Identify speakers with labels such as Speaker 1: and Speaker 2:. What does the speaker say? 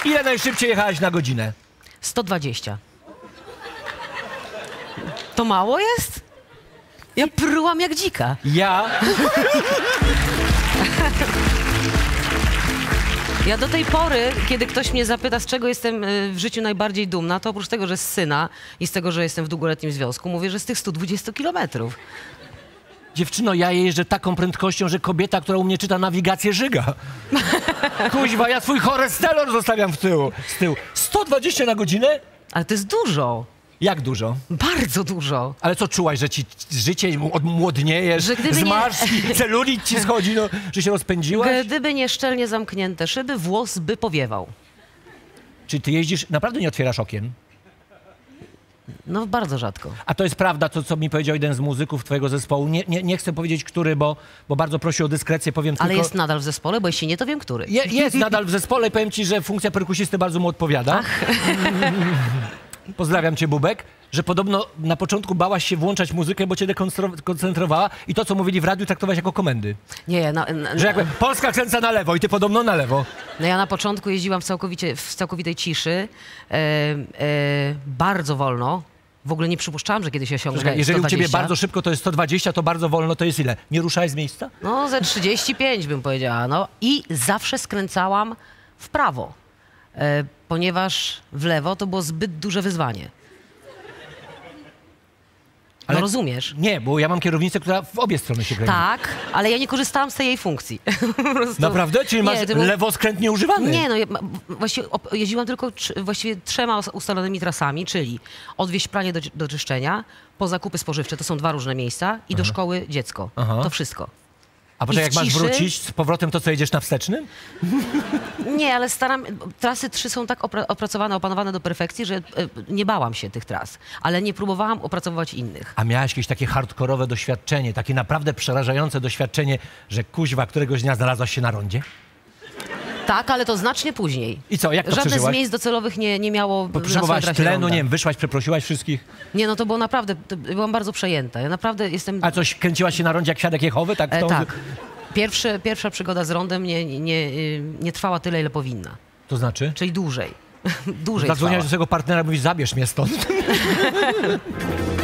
Speaker 1: Ile najszybciej jechałaś na godzinę?
Speaker 2: 120. To mało jest? Ja prułam jak dzika.
Speaker 1: Ja?
Speaker 2: Ja do tej pory, kiedy ktoś mnie zapyta, z czego jestem w życiu najbardziej dumna, to oprócz tego, że z syna i z tego, że jestem w długoletnim związku, mówię, że z tych 120 kilometrów.
Speaker 1: Dziewczyno, ja jeżdżę taką prędkością, że kobieta, która u mnie czyta nawigację, żyga. Kuźwa, ja twój cholesterol zostawiam z tyłu. 120 na godzinę?
Speaker 2: Ale to jest dużo.
Speaker 1: Jak dużo?
Speaker 2: Bardzo dużo.
Speaker 1: Ale co, czułaś, że ci życie odmłodniejesz,
Speaker 2: Że gdyby
Speaker 1: zmarszki, celulit ci schodzi, no, że się rozpędziłaś?
Speaker 2: Gdyby nie szczelnie zamknięte szyby, włos by powiewał.
Speaker 1: Czy ty jeździsz, naprawdę nie otwierasz okien?
Speaker 2: No bardzo rzadko.
Speaker 1: A to jest prawda, to co mi powiedział jeden z muzyków twojego zespołu. Nie chcę powiedzieć, który, bo bardzo prosi o dyskrecję, powiem
Speaker 2: Ale
Speaker 1: tylko...
Speaker 2: jest nadal w zespole, bo jeśli nie, to wiem, który.
Speaker 1: Jest nadal w zespole i powiem ci, że funkcja perkusisty bardzo mu odpowiada. Pozdrawiam cię, Bubek, że podobno na początku bałaś się włączać muzykę, bo cię dekoncentrowała i to, co mówili w radiu, traktowałaś jako komendy.
Speaker 2: Nie,
Speaker 1: Że jakby Polska kręca na lewo i ty podobno na lewo.
Speaker 2: no ja na początku jeździłam w całkowitej ciszy, bardzo wolno. W ogóle nie przypuszczałam, że kiedyś osiągnę 120.
Speaker 1: Jeżeli u ciebie bardzo szybko to jest 120, to bardzo wolno to jest ile? Nie ruszałeś z miejsca?
Speaker 2: No ze 35 bym powiedziała, no. I zawsze skręcałam w prawo, ponieważ w lewo to było zbyt duże wyzwanie.
Speaker 1: Ale
Speaker 2: no rozumiesz?
Speaker 1: Nie, bo ja mam kierownicę, która w obie strony się kręci.
Speaker 2: Tak, ale ja nie korzystałam z tej jej funkcji. Po prostu.
Speaker 1: Naprawdę? Czyli masz lewoskręt nieużywany?
Speaker 2: Nie, no właściwie jeździłam tylko właściwie 3 ustalonymi trasami, czyli odwieźć pranie do czyszczenia, po zakupy spożywcze, to są 2 różne miejsca i do szkoły dziecko. To wszystko.
Speaker 1: A potem jak masz wrócić z powrotem, to co, jedziesz na wstecznym?
Speaker 2: Nie, ale trasy 3 są tak opracowane, opanowane do perfekcji, że nie bałam się tych tras, ale nie próbowałam opracowywać innych.
Speaker 1: A miałaś jakieś takie hardkorowe doświadczenie, takie naprawdę przerażające doświadczenie, że kuźwa któregoś dnia znalazłaś się na rondzie?
Speaker 2: Tak, ale to znacznie później.
Speaker 1: I co, jak to
Speaker 2: Żadne
Speaker 1: przeżyłaś?
Speaker 2: z miejsc docelowych nie miało
Speaker 1: Potrzebowałaś
Speaker 2: na swojej
Speaker 1: tlenu,
Speaker 2: trasie
Speaker 1: nie wiem, wyszłaś, przeprosiłaś wszystkich?
Speaker 2: Nie, no to było naprawdę, byłam bardzo przejęta. Ja naprawdę jestem...
Speaker 1: A coś, kręciłaś się na rondzie jak świadek Jehowy? Tak.
Speaker 2: Tak. Pierwsza przygoda z rondem nie trwała tyle, ile powinna.
Speaker 1: To znaczy?
Speaker 2: Czyli dłużej. Dłużej
Speaker 1: Zadzwoniłaś
Speaker 2: trwała.
Speaker 1: do swojego partnera i mówisz, zabierz mnie stąd.